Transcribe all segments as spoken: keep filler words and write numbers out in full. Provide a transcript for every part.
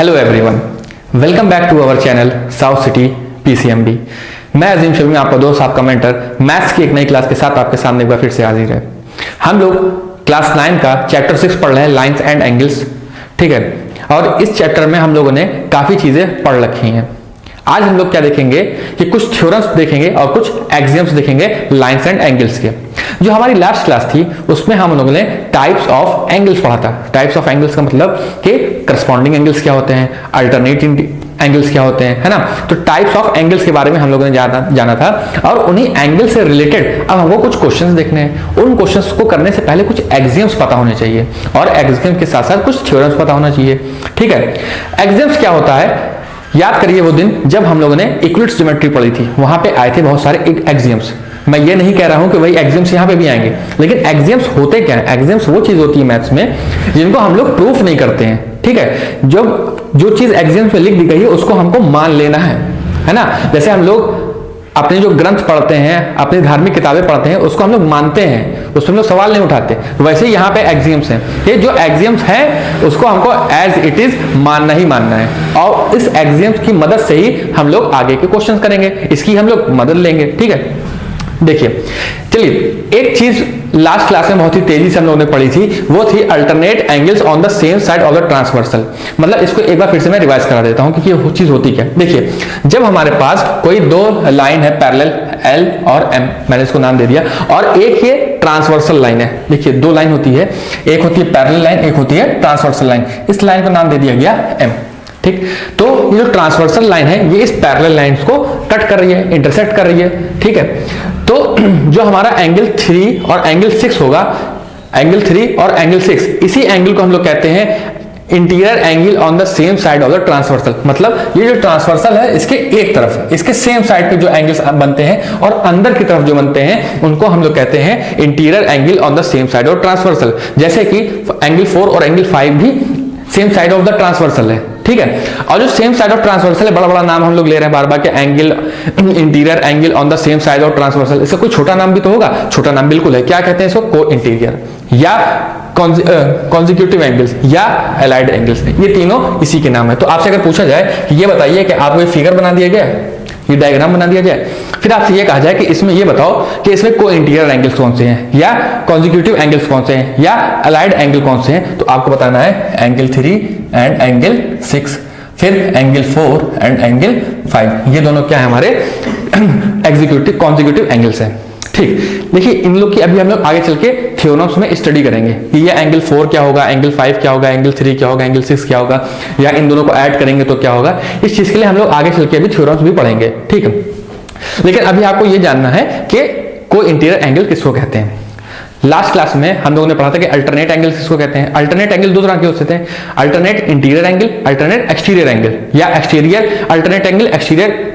Hello everyone, welcome back to our channel south city PCMB. मैं अजीम शर्मी, आपका दोस्त, आपका मेंटर, मैथ्स की एक नई क्लास के साथ आपके सामने एक बार फिर से हाजिर है। हम लोग क्लास नाइन का चैप्टर सिक्स पढ़ रहे हैं, लाइंस एंड एंगल्स। ठीक है, और इस चैप्टर में हम लोगों ने काफी चीजें पढ़ रखी हैं। आज हम लोग क्या देखेंगे कि कुछ थ्योरम्स देखेंगे और कुछ एक्सियम्स देखेंगे लाइंस एंड एंगल्स के। जो हमारी लास्ट क्लास थी उसमें हम लोगों ने टाइप्स ऑफ एंगल्स पढ़ा था। टाइप्स ऑफ एंगल्स का मतलब कि करस्पॉन्डिंग एंगल्स क्या होते हैं, अल्टरनेटिव एंगल्स क्या होते हैं, है ना। तो टाइप्स ऑफ एंगल्स के बारे में हम लोगों ने जाना जाना था और उन्हीं एंगल से रिलेटेड अब हमको कुछ क्वेश्चंस देखने हैं। उन क्वेश्चंस को करने से पहले कुछ एक्सियम्स पता होने चाहिए और एक्सियम्स के साथ साथ कुछ थ्योरम्स पता होना चाहिए। ठीक है, एक्सियम्स क्या होता है, याद करिए वो दिन जब हम लोगों ने इक्विलिब्रियम ज्योमेट्री पढ़ी थी, वहां पे आए थे बहुत सारे एक्सियम्स। मैं ये नहीं कह रहा हूं कि वही एक्सियम्स यहां पे भी आएंगे, लेकिन एक्सियम्स होते क्या है? एक्सियम्स वो चीज होती है मैथ्स में जिनको हम लोग प्रूफ नहीं करते हैं। ठीक है, जो जो चीज एक्सियम्स में लिख दी गई है उसको हमको मान लेना है, है ना। जैसे हम लोग अपने जो ग्रंथ पढ़ते हैं, अपनी धार्मिक किताबें पढ़ते हैं, उसको हम लोग मानते हैं, उसमें हम लोग सवाल नहीं उठाते। वैसे ही यहाँ पे एक्सियम्स हैं। ये जो एक्सियम्स हैं उसको हमको एज इट इज मानना ही मानना है और इस एक्सियम्स की मदद से ही हम लोग आगे के क्वेश्चंस करेंगे, इसकी हम लोग मदद लेंगे। ठीक है, देखिए चलिए, एक चीज लास्ट क्लास में बहुत ही तेजी से हम लोगों ने पढ़ी थी, वो थी alternate angles on the same side of the transversal. मतलब इसको एक बार फिर से मैं रिवाइज करा देता हूं कि ये चीज होती क्या। देखिए, जब हमारे पास कोई दो लाइन है पैरेलल, एल और एम, मैंने इसको नाम दे दिया, और एक ये ट्रांसवर्सल लाइन है। देखिए दो लाइन होती है, एक होती है पैरेलल लाइन, एक होती है ट्रांसवर्सल लाइन। इस लाइन को नाम दे दिया गया एम। ठीक, तो ये जो ट्रांसवर्सल लाइन है ये इस पैरेलल लाइंस को कट कर रही है, इंटरसेक्ट कर रही है। ठीक है, तो जो हमारा एंगल थ्री और एंगल सिक्स होगा, एंगल थ्री और एंगल सिक्स, इसी एंगल को हम लोग कहते हैं interior angle on the same side of the transversal. मतलब ये जो ट्रांसवर्सल है इसके एक तरफ, इसके सेम साइड पे जो एंगल्स बनते हैं और अंदर की तरफ जो बनते हैं उनको हम लोग कहते हैं interior angle on the same side of transversal. जैसे कि एंगल फोर और एंगल फाइव भी same side of the transversal है। ठीक है, और जो सेम साइड ऑफ ट्रांसवर्सल है, बड़ा बड़ा नाम हम लोग ले रहे हैं बार बार के angle, interior angle on the same side of transversal. इसका कोई छोटा नाम भी तो होगा, छोटा नाम बिल्कुल है, क्या कहते हैं इसको? को इंटीरियर या कॉन्जिक्यूटिव एंगल्स या एलाइड एंगल्स, ये तीनों इसी के नाम है। तो आपसे अगर पूछा जाए कि ये बताइए कि आपको ये फिगर बना दिया गया, ये डायग्राम बना दिया जाए, फिर आपसे ये कहा जाए कि इसमें ये बताओ कि इसमें को इंटीरियर एंगल्स कौन से हैं या कॉन्जिक्यूटिव एंगल्स कौन से हैं या अलाइड एंगल कौन से हैं, तो आपको बताना है angle three and angle six, फिर angle four and angle five. ये दोनों क्या है? हमारे एग्जीक्यूटिव कॉन्जिक्यूटिव एंगल्स हैं। ठीक, देखिए इन लोग की अभी हम लोग आगे चल के थ्योरम्स में स्टडी करेंगे कि ये एंगल फोर क्या होगा, एंगल फाइव क्या होगा, एंगल थ्री क्या होगा, एंगल सिक्स क्या होगा, या इन दोनों को ऐड करेंगे तो क्या होगा। इस चीज के लिए हम लोग आगे चल के अभी थ्योरम्स भी पढ़ेंगे। ठीक है, लेकिन अभी आपको ये जानना है कि को इंटीरियर एंगल किसको कहते हैं। लास्ट क्लास में हम लोगों ने पढ़ा था कि अल्टरनेट एंगल किसको कहते हैं। अल्टरनेट एंगल दो तरह के हो सकते हैं, alternate interior angle, alternate exterior angle, या exterior alternate angle, exterior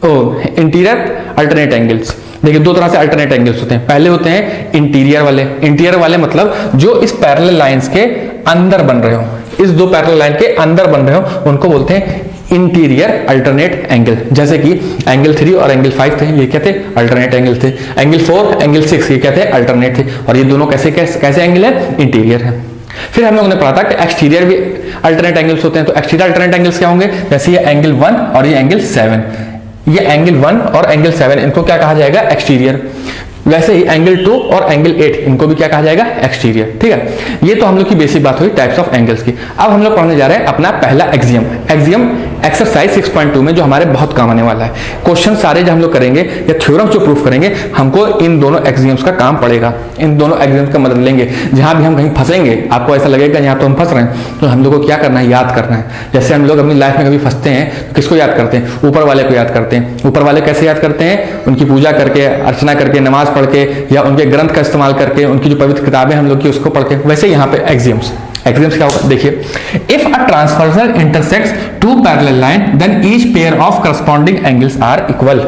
interior alternate angles. देखिए दो तरह से अल्टरनेट एंगल्स होते हैं। पहले होते हैं इंटीरियर वाले। इंटीरियर वाले मतलब जो इस पैरेलल लाइंस के अंदर बन रहे हो, इस दो पैरेलल लाइन के अंदर बन रहे हो, उनको बोलते हैं इंटीरियर अल्टरनेट एंगल। जैसे कि एंगल थ्री और एंगल फाइव थे, ये क्या थे? अल्टरनेट एंगल थे। एंगल फोर, एंगल सिक्स, ये क्या थे? अल्टरनेट थे। और ये दोनों कैसे कैसे, कैसे एंगल है? इंटीरियर है। फिर हम लोगों ने पढ़ा था कि एक्सटीरियर भी अल्टरनेट एंगल्स होते हैं। तो एक्सटीरियर अल्टरनेट एंगल्स क्या होंगे? जैसे ये एंगल वन और ये एंगल सेवन, ये एंगल वन और एंगल सेवन, इनको क्या कहा जाएगा? एक्सटीरियर। वैसे ही एंगल टू और एंगल एट, इनको भी क्या कहा जाएगा? एक्सटीरियर। ठीक है, ये तो हम लोग की बेसिक बात हुई टाइप्स ऑफ एंगल्स की। अब हम लोग पढ़ने जा रहे हैं अपना पहला axiom. Axiom exercise six point two में जो हमारे बहुत काम आने वाला है। क्वेश्चन सारे जो हम लोग करेंगे या थ्योरम्स जो प्रूफ करेंगे, हमको इन दोनों एक्सियम्स का काम पड़ेगा। इन दोनों एक्सियम्स का मदद लेंगे। जहां भी हम कहीं फंसेंगे, आपको ऐसा लगेगा यहाँ तो हम फंस रहे हैं, तो हम लोग को क्या करना है? याद करना है। जैसे हम लोग अपनी लाइफ में कभी फंसते हैं तो किसको याद करते हैं? ऊपर वाले को याद करते हैं। ऊपर वाले कैसे याद करते हैं? उनकी पूजा करके, अर्चना करके, नमाज पढ़ के, या उनके ग्रंथ का इस्तेमाल करके, उनकी जो पवित्र किताबें हम लोग की उसको पढ़ के। वैसे यहाँ पे एक्सियम्स एक्सियम्स क्या होगा? देखिए, if a transversal intersects two parallel line then each pair of corresponding angles are equal.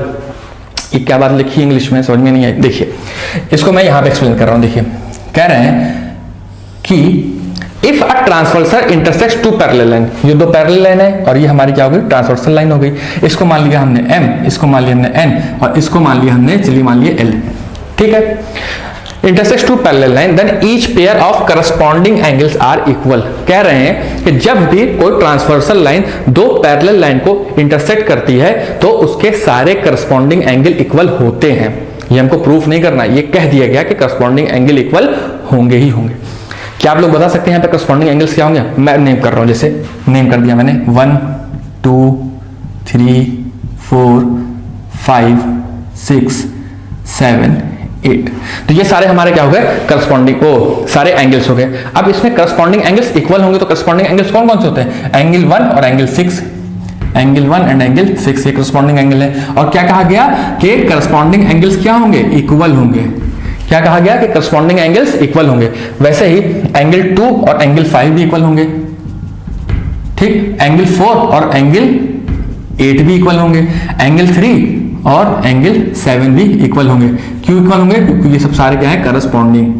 ये क्या बात लिखी इंग्लिश में, समझ में नहीं आई। देखिए इसको मैं यहाँ पे एक्सप्लेन कर रहा हूँ। देखिए कह रहे हैं कि if a transversal intersects two parallel line, ये दो पैरेलल लाइन है और ये हमारी क्या हो गई? ट्रांसवर्सल लाइन हो गई। इसको मान लिया हमने m, इसको मान लिया हमने n और इसको मान लिया हमने, चलिए मान लिया l। ठीक है, intersects two parallel line, then each pair of corresponding angles are equal। कह रहे हैं कि जब भी कोई ट्रांसवर्सल लाइन दो पैरेलल लाइन को इंटरसेक्ट करती है तो उसके सारे करस्पॉन्डिंग एंगल इक्वल होते हैं। ये हमको प्रूफ नहीं करना, ये कह दिया गया कि करस्पॉन्डिंग एंगल इक्वल होंगे ही होंगे। क्या आप लोग बता सकते हैं यहाँ पे करस्पॉन्डिंग एंगल्स क्या होंगे? मैं नेम कर रहा हूं, जैसे नेम कर दिया मैंने, one two three four five six seven eight, तो ये सारे हमारे क्या हो गए? करस्पॉन्डिंग ओ सारे एंगल्स हो गए। अब इसमें करस्पॉन्डिंग एंगल्स इक्वल होंगे तो करस्पॉन्डिंग एंगल्स कौन कौन से होते हैं? एंगल वन और angle six, angle one and angle six, ये करस्पॉन्डिंग एंगल है। और क्या कहा गया कि करस्पॉन्डिंग एंगल्स क्या होंगे? इक्वल होंगे। क्या कहा गया कि करस्पॉन्डिंग एंगल्स इक्वल होंगे। वैसे ही एंगल टू और एंगल फाइव भी इक्वल होंगे, ठीक। एंगल फोर और एंगल एट भी इक्वल होंगे, एंगल थ्री और एंगल सेवन भी इक्वल होंगे। क्यों इक्वल होंगे? क्योंकि ये सब सारे क्या है? करस्पॉन्डिंग।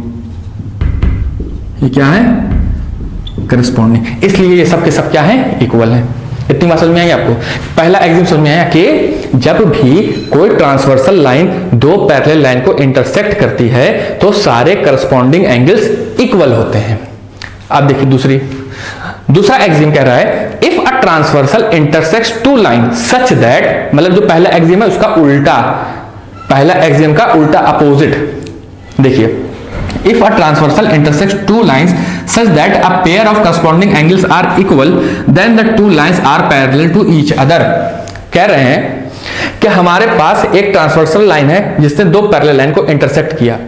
ये क्या है? करस्पॉन्डिंग, इसलिए ये सब के सब क्या है? इक्वल है। इतनी बात समझ में आई आपको? पहला एग्जाम समझ में आया कि जब भी कोई ट्रांसवर्सल लाइन दो पैरेलल लाइन को इंटरसेक्ट करती है तो सारे करस्पॉन्डिंग एंगल्स इक्वल होते हैं। अब देखिए दूसरी दूसरा एक्सियम कह रहा है if a transversal intersects two line such that, मतलब जो पहला एक्सियम है उसका उल्टा, पहला एक्सियम का उल्टा अपोजिट। देखिए, if a transversal intersects two lines such that a pair of corresponding angles are equal, then the two lines are parallel to each other। कह रहे हैं कि हमारे पास एक ट्रांसवर्सल लाइन है जिसने दो पैरेलल लाइन को इंटरसेक्ट किया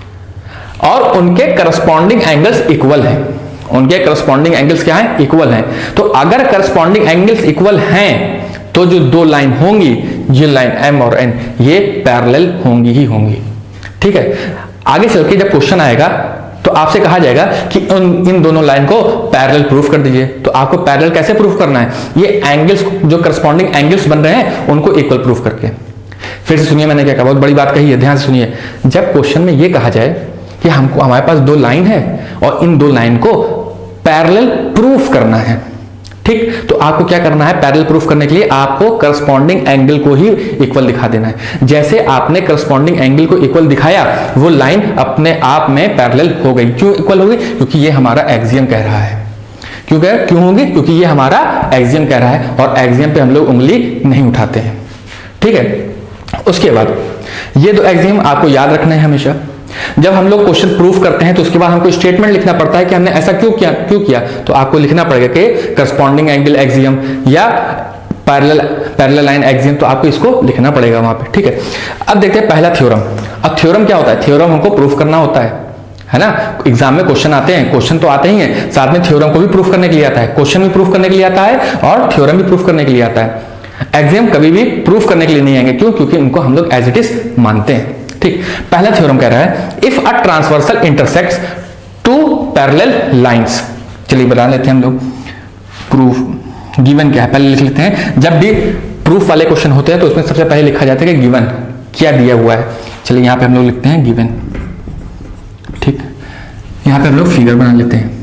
और उनके करस्पॉन्डिंग एंगल्स इक्वल हैं। उनके करस्पॉन्डिंग एंगल्स क्या हैं? इक्वल हैं। तो अगर करस्पॉन्डिंग एंगल्स इक्वल हैं तो जो दो लाइन होंगी, ये लाइन एम और एन, ये पैरेलल होंगी ही होंगी, ठीक है। आगे चल के जब क्वेश्चन आएगा तो आपसे कहा जाएगा कि उन इन दोनों लाइन को पैरेलल प्रूफ कर दीजिए। तो आपको पैरेलल कैसे प्रूफ करना है? ये एंगल्स, जो करस्पॉन्डिंग एंगल्स बन रहे हैं उनको इक्वल प्रूफ करके। फिर से सुनिए, मैंने क्या कहा, बहुत बड़ी बात कही है, ध्यान से सुनिए। जब क्वेश्चन में ये कहा जाए कि हमको हमारे पास दो लाइन है और इन दो लाइन को पैरेलल प्रूफ करना है, ठीक, तो आपको क्या करना है? पैरेलल प्रूफ करने के लिए आपको करस्पॉन्डिंग एंगल को ही इक्वल दिखा देना है। जैसे आपने करस्पॉन्डिंग एंगल को इक्वल दिखाया, वो लाइन अपने आप में पैरेलल हो गई। क्यों इक्वल हो गई? क्योंकि ये हमारा एक्सियम कह रहा है। क्यों कह क्यों होगी? क्योंकि ये हमारा एक्सियम कह रहा है और एक्सियम पे हम लोग उंगली नहीं उठाते हैं, ठीक है। उसके बाद ये दो एक्सियम आपको याद रखना है हमेशा। जब हम लोग क्वेश्चन प्रूफ करते हैं तो उसके बाद हमको स्टेटमेंट लिखना पड़ता है कि हमने ऐसा क्यों किया क्यों किया तो आपको लिखना पड़ेगा कि करस्पॉन्डिंग एंगल एक्सियम या पैरेलल पैरेलल लाइन एक्सियम, तो आपको इसको लिखना पड़ेगा वहां पे, ठीक है। अब देखते हैं पहला थ्योरम। अब थ्योरम क्या होता है? थ्योरम हमको प्रूफ करना होता है, है ना। एग्जाम में क्वेश्चन आते हैं, क्वेश्चन तो आते ही हैं, साथ में थ्योरम को भी प्रूफ करने के लिए आता है। क्वेश्चन भी प्रूफ करने के लिए आता है और थ्योरम भी प्रूफ करने के लिए आता है। एक्सियम कभी भी प्रूफ करने के लिए नहीं आएंगे। क्यों? क्योंकि इनको हम लोग एज इट इज मानते हैं, ठीक। पहला थ्योरम कह रहा है if a transversal intersects two parallel lines. चलिए बता लेते हैं हम लोग प्रूफ। गिवन क्या है पहले लिख लेते हैं। जब भी प्रूफ वाले क्वेश्चन होते हैं तो उसमें सबसे पहले लिखा जाता है कि गिवन क्या दिया हुआ है। चलिए यहां पे हम लोग लिखते हैं गिवन, ठीक। यहां पे हम लोग फिगर बना लेते हैं।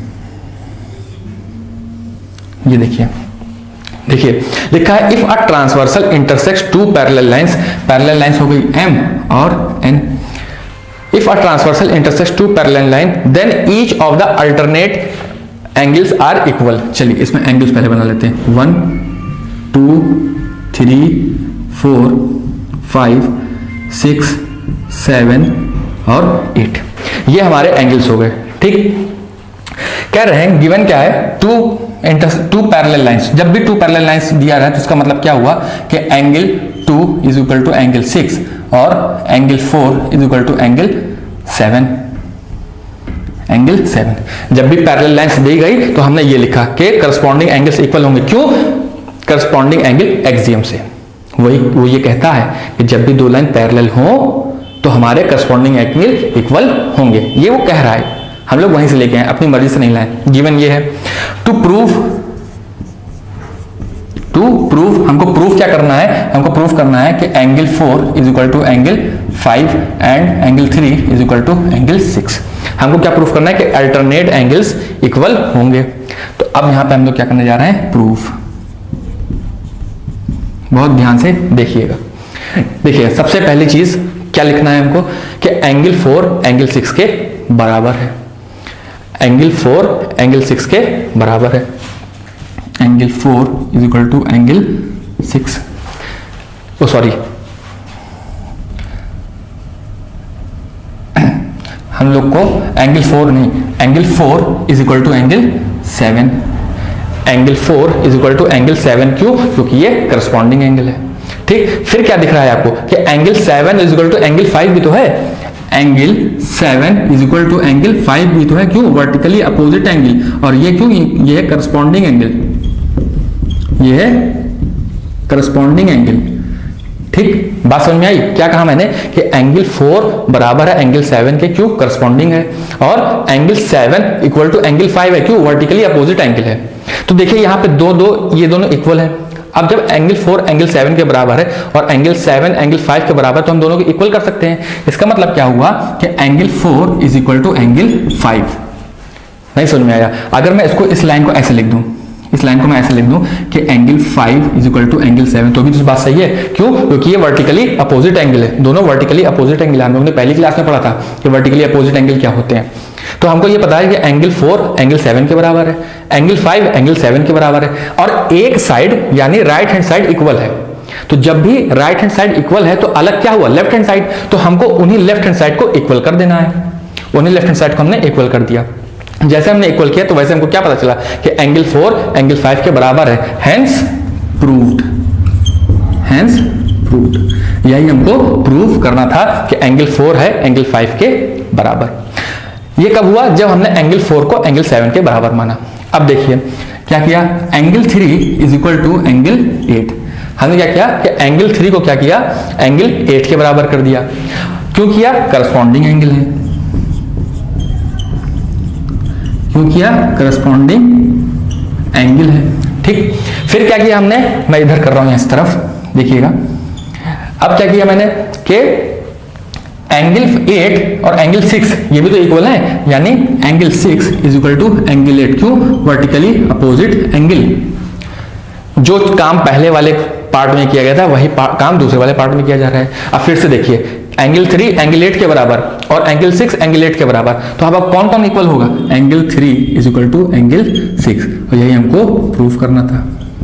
ये देखिए देखिए लिखा है if a transversal intersects two parallel lines, parallel lines हो गई एम और N. If a transversal intersects two parallel line then each of the alternate angles are equal. चलिए इसमें एंगल्स पहले बना लेते हैं। One two three four five six seven और एट, ये हमारे एंगल्स हो गए, ठीक। कह रहे हैं गिवन क्या है? Two two parallel lines. जब भी टू पैरेलल लाइंस दिया रहा है तो इसका मतलब क्या हुआ कि angle two is equal to angle six और angle four is equal to angle seven, angle seven. जब भी पैरेलल लाइंस दी गई तो हमने ये लिखा कि करस्पॉन्डिंग एंगल्स इक्वल होंगे। क्यों? करस्पॉन्डिंग एंगल एक्सियम से। वही वो ये कहता है कि जब भी दो लाइन पैरेलल हो तो हमारे करस्पॉन्डिंग एंगल इक्वल होंगे। ये वो कह रहा है, हम लोग वहीं से लेके आए, अपनी मर्जी से नहीं लाए। गिवन ये है। टू प्रूव टू प्रूव हमको प्रूफ क्या करना है? हमको प्रूफ करना है कि angle four is equal to angle five and angle three is equal to angle six. हमको क्या प्रूफ करना है? कि अल्टरनेट एंगल्स इक्वल होंगे। तो अब यहां पे हम लोग क्या करने जा रहे हैं? प्रूफ। बहुत ध्यान से देखिएगा। देखिए सबसे पहली चीज क्या लिखना है हमको कि एंगल फोर एंगल सिक्स के बराबर है, एंगल फोर एंगल सिक्स के बराबर है, angle four is equal to angle six, oh sorry हम लोग को एंगल फोर नहीं, angle four is equal to angle seven, angle four is equal to angle seven, क्यों? क्योंकि ये करस्पॉन्डिंग एंगल है। ठीक, फिर क्या दिख रहा है आपको कि angle seven is equal to angle five भी तो है, angle seven is equal to angle five भी तो है, क्यों? वर्टिकली अपोजिट एंगल, और ये क्यों? ये है करस्पॉन्डिंग एंगल, ये है करस्पॉन्डिंग एंगल। ठीक, बात समझ में आई? क्या कहा मैंने कि एंगल फोर बराबर है एंगल सेवन के, क्यों? करस्पॉन्डिंग है, और angle seven equal to angle five है, क्यों? वर्टिकली अपोजिट एंगल है। तो देखिए यहाँ पे दो दो ये दोनों इक्वल है। अब जब एंगल फोर एंगल सेवन के बराबर है और एंगल सेवन एंगल फाइव के बराबर, तो हम दोनों को इक्वल कर सकते हैं। इसका मतलब क्या हुआ कि angle four is equal to angle five. नहीं समझ में आया? अगर मैं इसको इस लाइन को ऐसे लिख दूं, इस लाइन को मैं ऐसे लिख दूं कि angle five is equal to angle seven, तो भी तो बात सही है, क्यों? क्योंकि ये वर्टिकली अपोजिट एंगल है, दोनों वर्टिकली अपोजिट एंगल है। हम लोगों ने पहली क्लास में पढ़ा था कि वर्टिकली अपोजिट एंगल क्या होते हैं। तो हमको ये पता है कि एंगल फोर एंगल सेवन के बराबर है, एंगल फाइव एंगल सेवन के बराबर है, और एक साइड यानी राइट हैंड साइड इक्वल है। तो जब भी राइट हैंड साइड इक्वल है तो अलग क्या हुआ? Left hand side. तो हमको उन्हीं लेफ्ट हैंड साइड को इक्वल कर देना है, उन्हीं लेफ्ट हैंड साइड को हमने इक्वल कर दिया। जैसे हमने इक्वल किया तो वैसे हमको क्या पता चला कि एंगल फोर एंगल फाइव के बराबर है, हेंस प्रूव्ड, हेंस प्रूव्ड। यही हमको प्रूव करना था कि एंगल फोर है एंगल फाइव के बराबर। ये कब हुआ? जब हमने एंगल फोर को एंगल सेवन के बराबर माना। अब देखिए क्या किया, angle three is equal to angle eight. हमने क्या किया कि एंगल थ्री को क्या किया, एंगल एट के बराबर कर दिया। क्यों किया? करस्पॉन्डिंग एंगल है। क्यों किया? करस्पॉन्डिंग एंगल है। ठीक, फिर क्या किया हमने, मैं इधर कर रहा हूं इस तरफ, देखिएगा। अब क्या किया मैंने कि एंगल एट और एंगल सिक्स ये भी तो इक्वल है, यानी angle six is equal to angle eight. क्यों? Vertically opposite angle. जो काम पहले वाले पार्ट में किया गया था वही काम दूसरे वाले पार्ट में किया जा रहा है। अब फिर से देखिए, एंगल थ्री एंगल एट के बराबर और एंगल सिक्स एंगल एट के बराबर, तो अब कौन कौन इक्वल होगा? Angle three is equal to angle six. और यही हमको प्रूफ करना था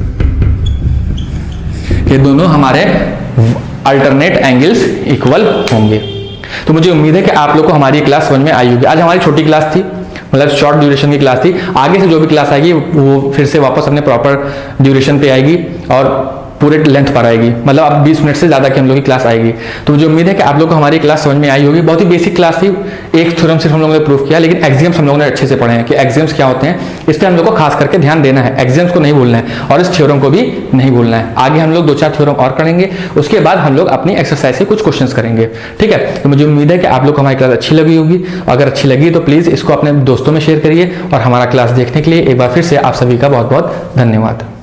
कि दोनों हमारे अल्टरनेट एंगल्स इक्वल होंगे। तो मुझे उम्मीद है कि आप लोग को हमारी क्लास समझ में आई होगी। आज हमारी छोटी क्लास थी, मतलब शॉर्ट ड्यूरेशन की क्लास थी। आगे से जो भी क्लास आएगी वो फिर से वापस अपने प्रॉपर ड्यूरेशन पे आएगी और पूरे लेंथ पर आएगी, मतलब अब बीस मिनट से ज्यादा की हम लोग की क्लास आएगी। तो मुझे उम्मीद है कि आप लोग को हमारी क्लास समझ में आई होगी। बहुत ही बेसिक क्लास थी, एक थ्योरम सिर्फ हम लोगों ने प्रूफ किया, लेकिन एग्जाम्स हम लोगों ने अच्छे से पढ़े हैं कि एग्जाम्स क्या होते हैं। इस पर हम लोग को खास करके ध्यान देना है, एग्जाम्स को नहीं भूलना है और इस थ्योरम को भी नहीं भूलना है। आगे हम लोग दो चार थ्योरम और करेंगे, उसके बाद हम लोग अपनी एक्सरसाइज से कुछ क्वेश्चंस करेंगे। ठीक है, तो मुझे उम्मीद है कि आप लोग को हमारी क्लास अच्छी लगी होगी। अगर अच्छी लगी तो प्लीज इसको अपने दोस्तों में शेयर करिए, और हमारा क्लास देखने के लिए एक बार फिर से आप सभी का बहुत बहुत धन्यवाद।